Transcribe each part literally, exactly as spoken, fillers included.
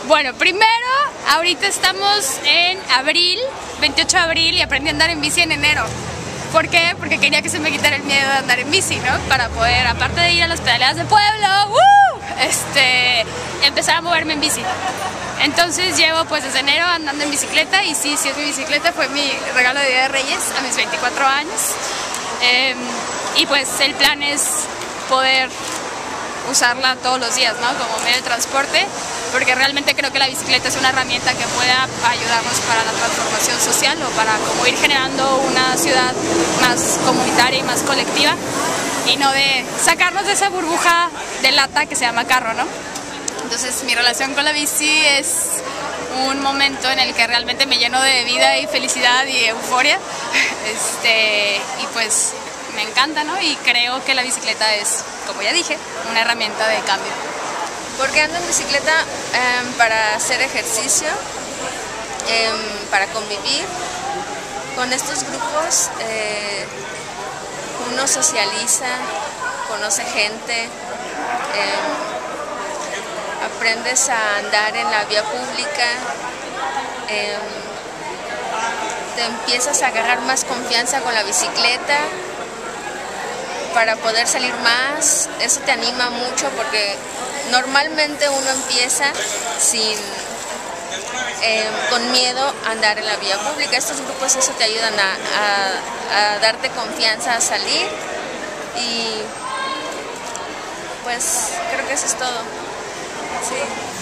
Bueno, primero, ahorita estamos en abril, veintiocho de abril, y aprendí a andar en bici en enero. ¿Por qué? Porque quería que se me quitara el miedo de andar en bici, ¿no? Para poder, aparte de ir a las pedaleadas del pueblo, ¡uh! este, empezar a moverme en bici. Entonces llevo pues desde enero andando en bicicleta, y sí, sí es mi bicicleta, fue mi regalo de Día de Reyes a mis veinticuatro años. Eh, y pues el plan es poder usarla todos los días, ¿no? Como medio de transporte, porque realmente creo que la bicicleta es una herramienta que puede ayudarnos para la transformación social o para como ir generando una ciudad más comunitaria y más colectiva, y no de sacarnos de esa burbuja de lata que se llama carro, ¿no? Entonces mi relación con la bici es un momento en el que realmente me lleno de vida y felicidad y euforia, este, y pues me encanta, ¿no? Y creo que la bicicleta es, como ya dije, una herramienta de cambio. ¿Por qué ando en bicicleta? Eh, para hacer ejercicio, eh, para convivir con estos grupos. Eh, uno socializa, conoce gente, eh, aprendes a andar en la vía pública, eh, te empiezas a agarrar más confianza con la bicicleta para poder salir más. Eso te anima mucho porque normalmente uno empieza sin, eh, con miedo a andar en la vía pública. Estos grupos eso te ayudan a, a, a darte confianza a salir, y pues creo que eso es todo. Sí.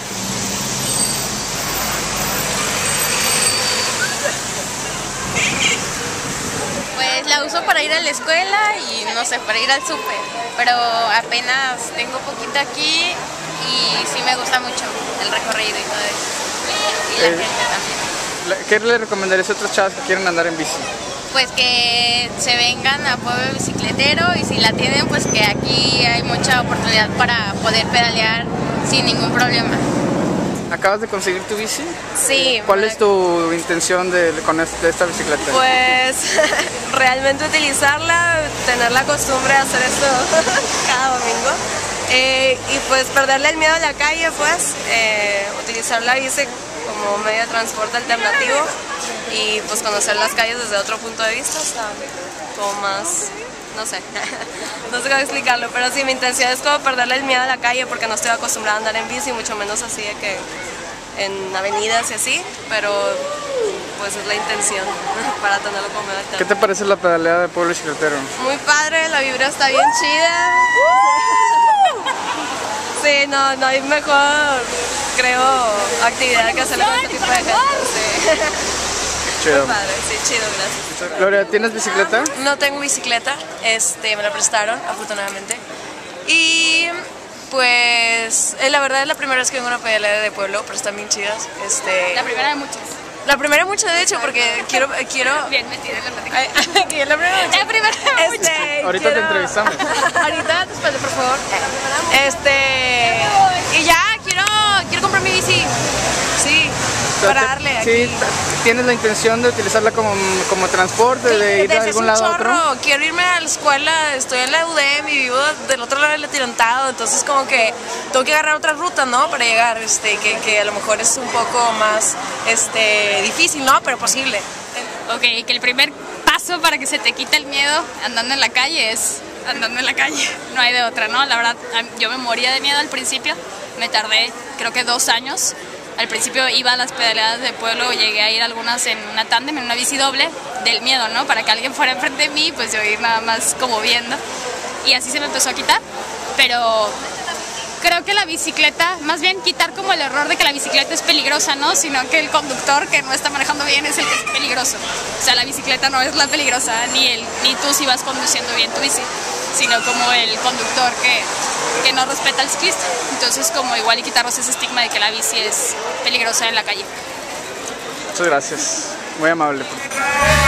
Pues la uso para ir a la escuela y no sé, para ir al súper, pero apenas tengo poquito aquí y sí me gusta mucho el recorrido y todo eso, y la eh, gente también. ¿Qué le recomendarías a otros chavos que quieren andar en bici? Pues que se vengan a Pueblo Bicicletero, y si la tienen, pues que aquí hay mucha oportunidad para poder pedalear sin ningún problema. ¿Acabas de conseguir tu bici? Sí. ¿Cuál es tu intención de, con este, esta bicicleta? Pues realmente utilizarla, tener la costumbre de hacer esto cada domingo, eh, y pues perderle el miedo a la calle, pues eh, utilizar la bici como medio de transporte alternativo, y pues conocer las calles desde otro punto de vista, o sea, como más, no sé, no sé cómo explicarlo, pero sí, mi intención es como perderle el miedo a la calle, porque no estoy acostumbrada a andar en bici, mucho menos así de que en avenidas y así, pero pues es la intención para tenerlo como medio alternativo. ¿Qué te parece la pedaleada de Pueblo Bicicletero? Muy padre, la vibra está bien chida. Sí, no, no hay mejor, creo, actividad que hacerlo con este tipo de gente. Sí. Chido. Muy padre, sí, chido, gracias. Gloria, ¿tienes bicicleta? No tengo bicicleta, este, me la prestaron, afortunadamente. Y pues, eh, la verdad es la primera vez que vengo a una pedalera de pueblo, pero están bien chidas. Este, La primera de muchas. La primera mucho, de hecho, porque quiero... quiero Bien metida en la plática. Aquí es la primera mucho. La primera de muchas. Este, Ahorita quiero- te entrevistamos. Ahorita, después, por favor. Este... Y ya, quiero, quiero comprar mi bici. Sí, para darle aquí. Sí, ¿tienes la intención de utilizarla como, como transporte, Sí, de ir de desde algún hace un lado a otro? chorro. Quiero irme a la escuela, estoy en la U D M y vivo del otro lado del atirantado, entonces como que tengo que agarrar otra ruta, ¿no? Para llegar, este, que, que a lo mejor es un poco más este, difícil, ¿no? Pero posible. Ok, que el primer paso para que se te quite el miedo andando en la calle es andando en la calle, no hay de otra, ¿no? La verdad, yo me moría de miedo al principio, me tardé creo que dos años. Al principio iba a las pedaleadas de pueblo, llegué a ir algunas en una tándem, en una bici doble, del miedo, ¿no? Para que alguien fuera enfrente de mí, pues yo ir nada más como viendo. Y así se me empezó a quitar, pero creo que la bicicleta, más bien quitar como el error de que la bicicleta es peligrosa, ¿no? Sino que el conductor que no está manejando bien es el que es peligroso. O sea, la bicicleta no es la peligrosa, ni, el, ni tú si vas conduciendo bien tu bici, sino como el conductor que, que no respeta al ciclista. Entonces, como igual y quitarnos ese estigma de que la bici es peligrosa en la calle. Muchas gracias, muy amable.